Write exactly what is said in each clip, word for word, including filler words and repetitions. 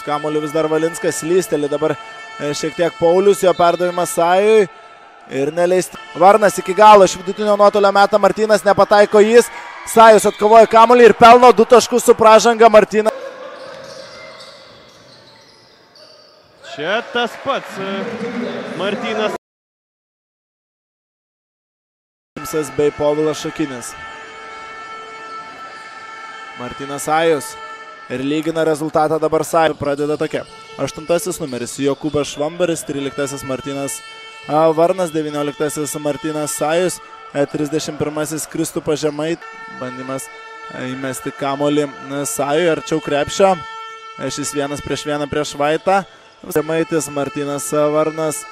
Kamuolį vis dar Valinskas lysteli, dabar šiek tiek Paulius, jo perdavimas Sajui ir neleisti. Varnas iki galo iš vidutinio nuotolio meta Martynas, nepataiko jis. Sajus atkovoja kamuolį ir pelno du taškus su pražanga Martynas. Čia tas pats Martynas. Bei Povilas Šakinis. Martynas Sajus ir lygina rezultatą dabar Sajus. Pradeda tokia. Aštuntasis numeris Jokūbas Švambaris, tryliktasis Martynas Varnas, devynioliktasis Martynas Sajus, trisdešimt pirmasis Kristupas Žemait. Bandymas įmesti kamuolį Sajui arčiau krepšio. Šis vienas prieš vieną prieš Vaitą. Žemaitis, Martynas Varnas,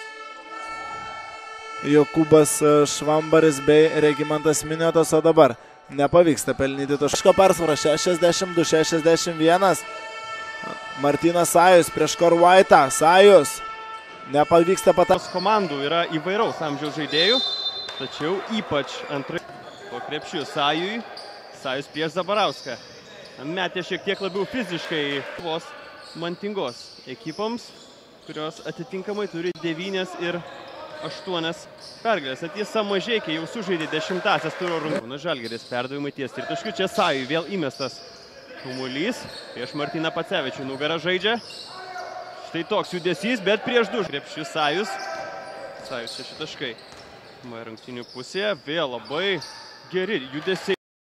Jokūbas Švambaris bei Regimantas Miniotas, o dabar nepavyksta pelnyti taško persvarą. šešiasdešimt du šešiasdešimt vienas. Martynas Sajus prieš Korvaitą. Sajus nepavyksta patas. Komandų yra įvairaus amžiaus žaidėjų, tačiau ypač antrai po krepšių Sajui. Sajus prieš Zabarauską. Metė šiek tiek labiau fiziškai vos mantingos ekipoms, kurios atitinkamai turi devynias ir aštuonias pergalės. Atiesa Mažeikiai jau sužaidė dešimtasias turo rungtynes. Žalgiris perdavimai ties tritaškių. Čia Sajui vėl įmestas kamuolys. Prieš Martyną Pacevičių nugarą žaidžia. Štai toks judesys, bet prieš du krepšių Sajus. Sajus šeši taškai. Rungtynių pusėje vėl labai geri judesiai.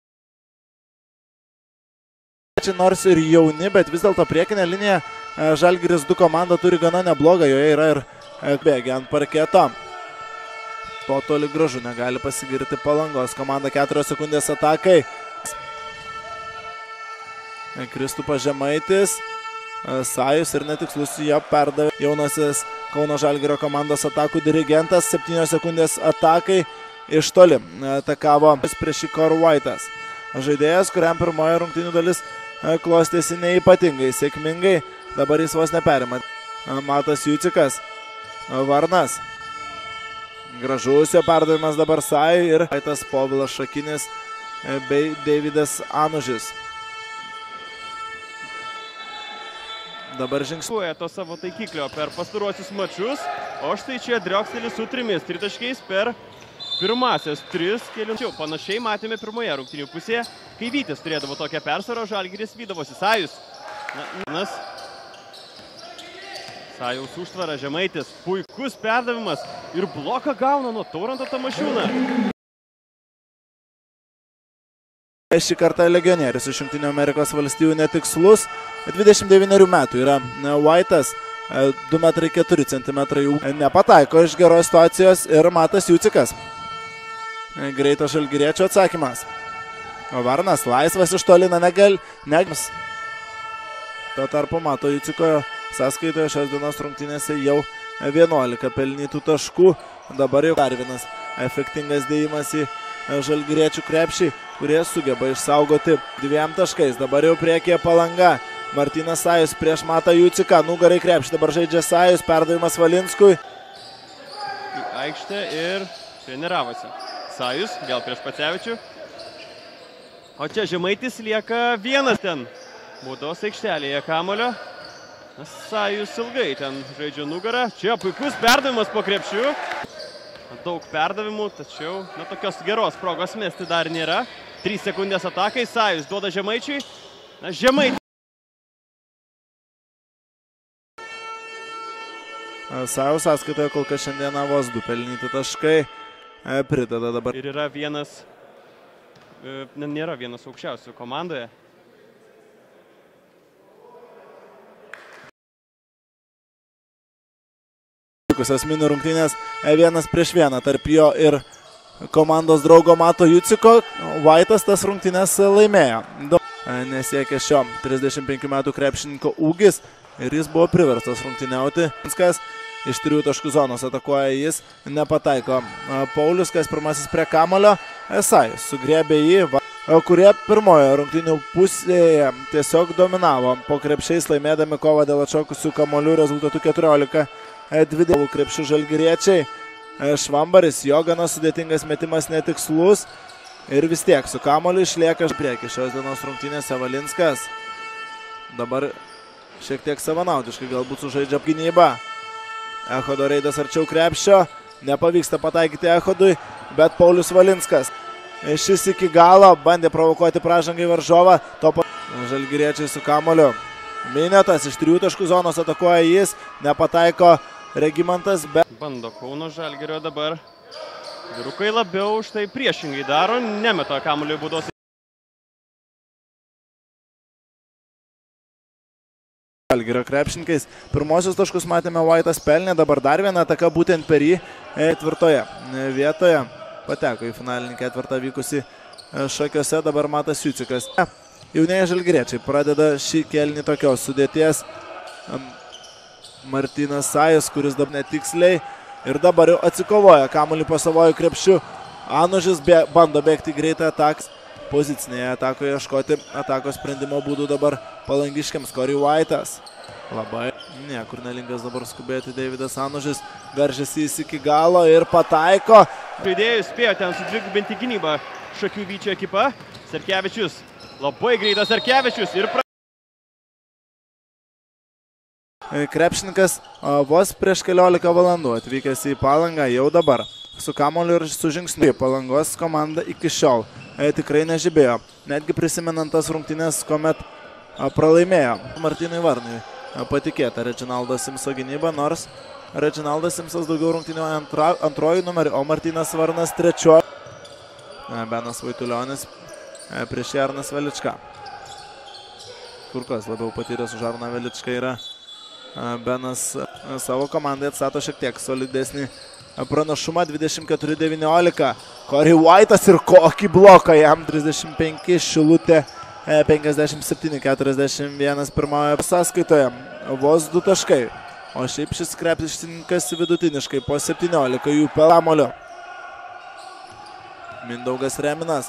Nors ir jauni, bet vis dėlto priekinė linija Žalgiris du komanda turi gana neblogą. Joje yra ir bėgia ant parketo. To toli gražu negali pasigirti Palangos komanda. Keturios sekundės atakai. Kristupas Žemaitis. Sajus ir netikslus jo perdavė. Jaunasis Kauno Žalgirio komandos atakų dirigentas. Septynios sekundės atakai iš toli. Atakavo prieš Korvaitas. Žaidėjas, kuriam pirmoji rungtynių dalis klostėsi neypatingai sėkmingai. Dabar jis vos neperima. Matas Jucikas. Varnas. Gražus jo perdavimas dabar Sajui ir Vaitas, Povilas Šakinis bei Deividas Anužis. Dabar žingsniuoja to savo taikiklio per pastaruosius mačius, o štai čia Driokstelis su trimis tritaškiais per pirmasias tris kelių. Panašiai matėme pirmoje rungtynių pusėje, kai Vytis turėdavo tokią persvarą, Žalgiris vydavosi. Sajus. Na, Sajaus užtvara, Žemaitis. Puikus perdavimas ir bloką gauna nuo Tauranto Tamašiūną. Šį kartą legionierius iš Jungtinių Amerikos valstijų netikslus. dvidešimt devynerių metų yra Vaitas. du metrai keturi centimetrai. Nepataiko iš geros situacijos ir Matas Jucikas. Greito žalgiriečio atsakymas. Varnas laisvas iš tolina negal. Negims. Tuo tarpu Mato Juciko sąskaitoje šios dienos rungtynėse jau vienuolika pelnytų taškų. Dabar jau dar vienas efektingas dėjimas į žalgiriečių krepšį, kurie sugeba išsaugoti dviem taškais. Dabar jau priekyje Palanga. Martynas Sajus prieš Matą Juciką. Nugarai krepšį. Dabar žaidžia Sajus. Perdavimas Valinskui. Į aikštę ir treniravosi. Sajus vėl prieš Pacevičių. O čia Žemaitis lieka vienas ten. Baudos aikštelėje kamuolio. Sajus ilgai ten žaidžia nugarą. Čia puikus perdavimas po krepšiu. Daug perdavimų, tačiau na, tokios geros progos mesti dar nėra. Trys sekundės atakai. Sajus duoda Žemaičiui. Na, Žemaitis. Sajus sąskaitoje kol kas šiandieną vos du pelnyti taškai. Prideda dabar. Ir yra vienas, nėra vienas aukščiausių komandoje. Asmenių rungtynės vienas prieš vieną tarp jo ir komandos draugo Mato Juciko. Vaitas tas rungtynės laimėjo. Nesiekė šio trisdešimt penkių metų krepšininko ūgis ir jis buvo priverstas rungtyniauti. Iš trijų taškų zonos atakuoja jis, nepataiko. Paulius, kas pirmasis prie kamulio, Sajus sugriebė jį, kurie pirmojo rungtynių pusėje tiesiog dominavo. Po krepšiais laimėdami kovą dėl atšokusių kamuolių rezultatų keturiolika dvidešimt krepšių žalgiriečiai. Švambaris, jo gana sudėtingas metimas netikslus ir vis tiek su kamuoliu išlieka prieki šios dienos rungtynėse Valinskas. Dabar šiek tiek savanaudiškai galbūt sužaidžia gynybą. Echodo reidas arčiau krepšio, nepavyksta pataikyti Echodui, bet Paulius Valinskas. Šis iki galo bandė provokuoti pražangai varžovą, to pa... Žalgiriečiai su kamuoliu. Minėtas iš trijų taškų zonos atakuoja jis, nepataiko Regimantas, bet... Bando Kauno Žalgirio dabar. Vyrukai labiau už tai priešingai daro, nemeta kamuolio būdos. Žalgirio krepšininkais. Pirmosius taškus matėme, White'as pelnė, dabar dar viena ataka būtent per jį ketvirtoje vietoje. Pateko į finalinį ketvirtą vykusi Šakiuose, dabar Matas Jucikas. Jaunieji žalgiriečiai pradeda šį kėlinį tokios sudėties. Martynas Sajus, kuris dabar netiksliai ir dabar jau atsikovoja kamuolį po savojų krepšių. Anužis bė, bando bėgti greitą ataką. Pozicinėje atakoje ieškoti atakos sprendimo būdų dabar palangiškiams. Corey White'as. Labai niekur nelinkas dabar skubėti Deividas Anužis. Veržėsi jis iki galo ir pataiko. Žaidėjus spėjo ten sudvigubinti gynybą. Šakių Vyčio ekipa. Serkevičius. Labai greitas Serkevičius. Ir pra... Krepšininkas vos prieš keliolika valandų atvykęs į Palangą jau dabar. Su kamuoliu ir su žingsniu. Palangos komanda iki šiol e, tikrai nežibėjo. Netgi prisimenant tas rungtynės, kuomet a, pralaimėjo Martynui Varnui. A, patikėta Reginaldo Simso gynyba, nors Reginaldas Simsas daugiau rungtynių antra, antroji numerį, o Martynas Varnas trečioji. E, Benas Vaitulionis e, prieš Jarnas Veličką. Kur kas labiau patyręs už Arną Veličką yra e, Benas e, savo komandai atstato šiek tiek solidesnį pranašumą. Dvidešimt keturi devyniolika. Corey White'as ir kokį bloką jam. trisdešimt penki Šilutė, penkiasdešimt septyni keturiasdešimt vienas pirmoje sąskaitoje. Vos du taškai. O šiaip šis krepšininkas vidutiniškai po septyniolika jų pelamolio. Mindaugas Reminas.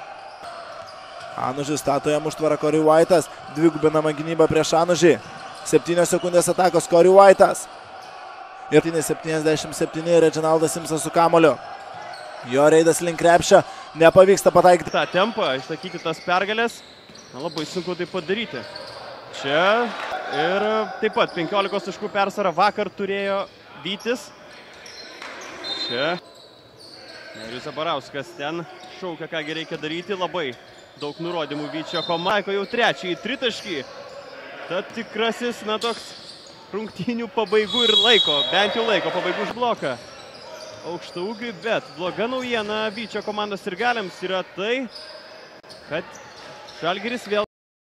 Anužis stato jam užtvarą Corey White'as. Dvigubinama gynyba prieš Anužį. septynios sekundės atakos Corey White'as. Ir septyniasdešimt septyni Reginaldas Simsas su kamoliu. Jo reidas link krepšio. Nepavyksta pataikyti. Ta tempą, išsakyti tas pergalės. Na, labai sunku tai padaryti. Čia ir taip pat penkiolikos taškų persvarą vakar turėjo Vytis. Čia Nerijus Zabarauskas ten šaukia, kągi reikia daryti. Labai daug nurodymų Vyčio komanda. Jau trečiąjį tritaškį. Tad tikrasis, na toks rungtynių pabaigų ir laiko, bent jau laiko pabaigų už bloką. Aukšta ūgiui, bet bloga naujiena Vyčio komandos sirgaliams yra tai, kad Žalgiris vėl...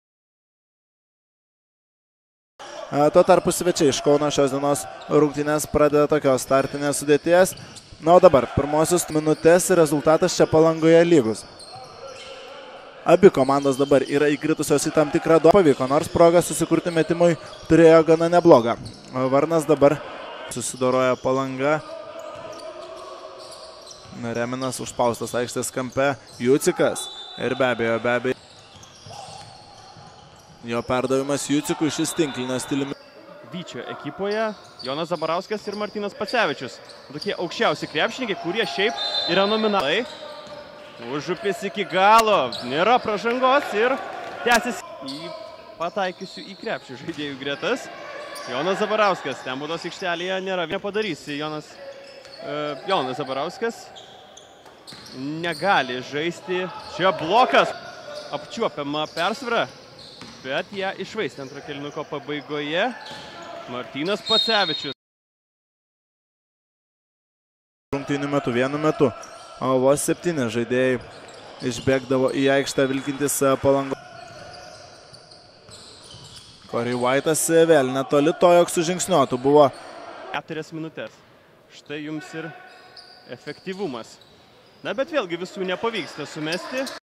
Tuo tarpu svečiai iš Kauno šios dienos rungtynės pradeda tokios startinės sudėties. Na, o dabar pirmosios minutės rezultatas čia Palangoje lygus. Abi komandos dabar yra įkritusios į tam tikrą duobę. Pavyko, nors progą susikurti metimui turėjo gana neblogą. Varnas dabar susidoroja Palanga. Reminas užspaustas aikštės kampe. Jucikas. Ir be abejo, be abejo. Jo perdavimas Jucikui, šis tinklinio stiliumi. Vyčio ekipoje Jonas Zabarauskas ir Martynas Pacevičius. Tokie aukščiausi krepšininkai, kurie šiaip yra nominalai. Užupis iki galo, nėra pražangos ir tęsis į pataikysiu į krepšį žaidėjų gretas. Jonas Zabarauskas, ten būdos aikštelėje nėra, nepadarysi. Jonas, uh, Jonas Zabarauskas negali žaisti. Čia blokas, apčiuopiama persvara, bet ją išvaisti antro kėlinuko pabaigoje. Martynas Pacevičius. Rungtynių metu, vienu metu. O vos septyni žaidėjai išbėgdavo į aikštę vilkintis Palangos. Corey White'as vėl netoli to, jog sužingsniuotų buvo. Keturias minutės. Štai jums ir efektyvumas. Na, bet vėlgi visų nepavyksta sumesti.